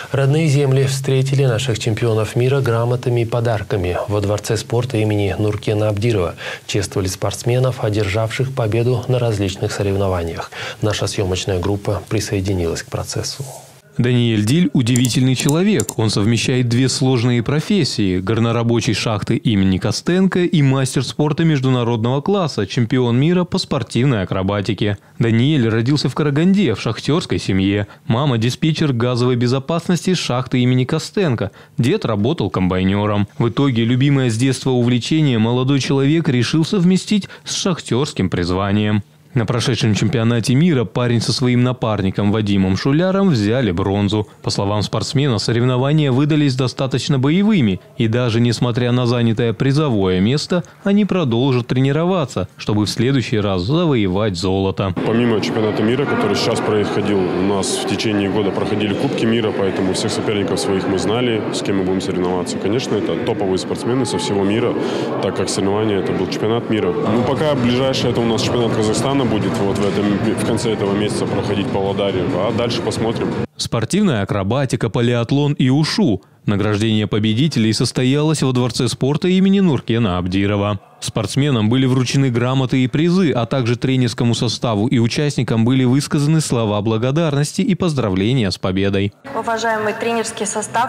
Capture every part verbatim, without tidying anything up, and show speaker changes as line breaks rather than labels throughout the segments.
Родные земли встретили наших чемпионов мира грамотами и подарками. Во Дворце спорта имени Нуркена Абдирова чествовали спортсменов, одержавших победу на различных соревнованиях. Наша съемочная группа присоединилась к процессу.
Даниэль Диль – удивительный человек. Он совмещает две сложные профессии – горнорабочий шахты имени Костенко и мастер спорта международного класса, чемпион мира по спортивной акробатике. Даниэль родился в Караганде в шахтерской семье. Мама – диспетчер газовой безопасности шахты имени Костенко. Дед работал комбайнером. В итоге любимое с детства увлечение молодой человек решил совместить с шахтерским призванием. На прошедшем чемпионате мира парень со своим напарником Вадимом Шуляром взяли бронзу. По словам спортсмена, соревнования выдались достаточно боевыми. И даже несмотря на занятое призовое место, они продолжат тренироваться, чтобы в следующий раз завоевать золото.
Помимо чемпионата мира, который сейчас происходил, у нас в течение года проходили Кубки мира, поэтому всех соперников своих мы знали, с кем мы будем соревноваться. Конечно, это топовые спортсмены со всего мира, так как соревнования это был чемпионат мира. Ну, пока ближайшее это у нас чемпионат Казахстана будет вот в, этом, в конце этого месяца проходить в Павлодаре, а дальше посмотрим.
Спортивная акробатика, полиатлон и ушу. Награждение победителей состоялось во Дворце спорта имени Нуркена Абдирова. Спортсменам были вручены грамоты и призы, а также тренерскому составу и участникам были высказаны слова благодарности и поздравления с победой.
Уважаемый тренерский состав,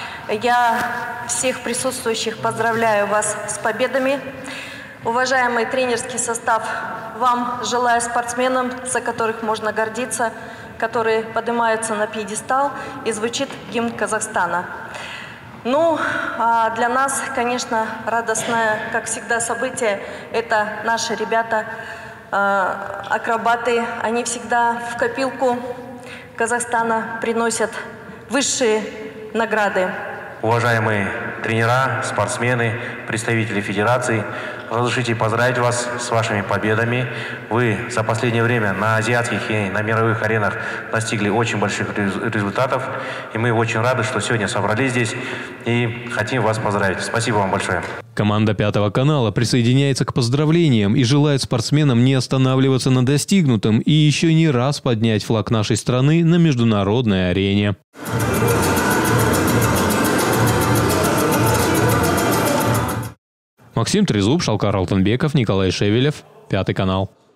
я всех присутствующих поздравляю вас с победами. Уважаемый тренерский состав, вам желаю спортсменам, за которых можно гордиться, которые поднимаются на пьедестал, и звучит гимн Казахстана. Ну, а для нас, конечно, радостное, как всегда, событие – это наши ребята, акробаты. Они всегда в копилку Казахстана приносят высшие награды.
Уважаемые тренера, спортсмены, представители федераций, разрешите поздравить вас с вашими победами. Вы за последнее время на азиатских и на мировых аренах достигли очень больших результатов. И мы очень рады, что сегодня собрались здесь и хотим вас поздравить. Спасибо вам большое.
Команда Пятого канала присоединяется к поздравлениям и желает спортсменам не останавливаться на достигнутом и еще не раз поднять флаг нашей страны на международной арене. Максим Трезуб, Шалкар Алтынбеков, Николай Шевелев, Пятый канал.